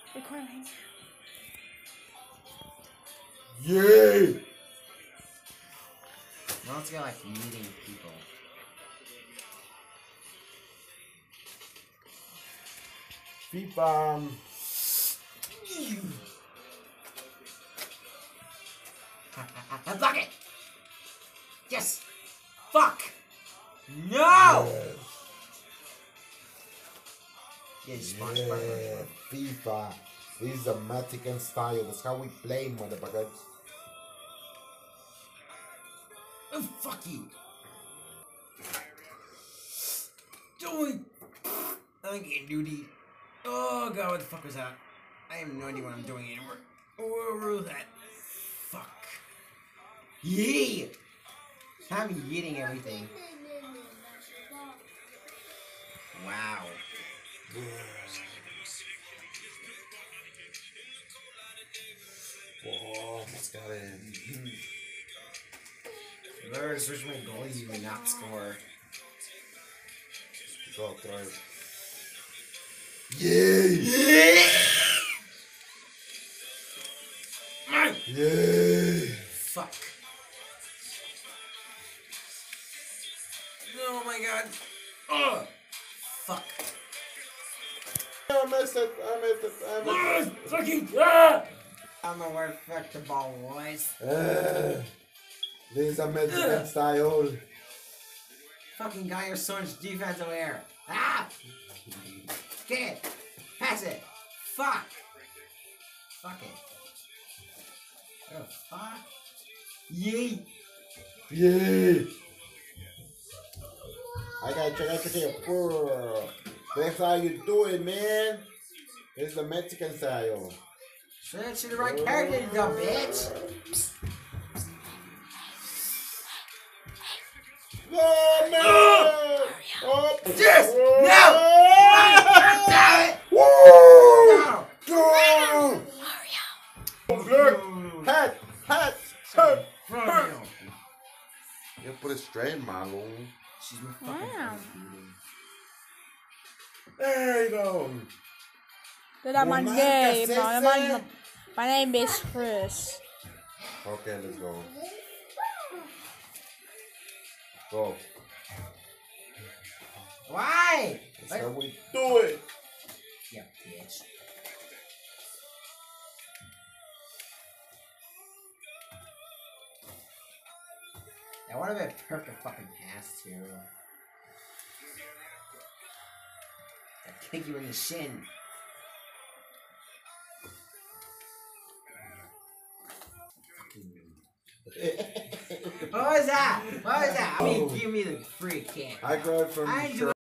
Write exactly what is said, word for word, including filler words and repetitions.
Record right now. Yay! Now let's go like meeting people. FlfA. Um, Fuck it! Yes! Fuck! No! yes. Yeah, sponge, sponge, Yeah, FlfA. This is a Mexican style. That's how we play, motherfuckers. Oh, fuck you! Do it! I can't do these. Oh god, what the fuck was that? I have no idea what I'm doing anymore. Oh, where was that? Fuck. Yee! I'm eating everything. Wow. Whoa, almost got it. Lord, switch my goalie, you may not score. Go throw it. Yay! Mine! Yay! Fuck. Oh my god. Oh! Fuck. I missed it. I missed it. I missed it. Fucking ah! I don't know where the fuck the ball was. Uh, this is a Mexican Ugh. style. Fucking guy, you're so much defense over here. Ah! Get it! Pass it! Fuck! Fuck it. Oh, fuck? Yay! Yay! I gotta check out the That's how you do it, man. This is the Mexican style. Show that to the right character, you dumb bitch! No, man! Oh! Oh, Yes! oh. No! Damn it! Woo! No! Go! Look! Hat! Hat! Hat! Mario. You put it straight, Marlo. She's my fucking Wow. shooting. There you go. That's my Romántica name. César. My, my name is Chris. Okay, let's go. Go. Why? That's how we do it. Yeah, bitch. I want to be a perfect fucking pass too. I kick you in the shin. What was that? What was that? I mean, give me the free kick. I grabbed from I the do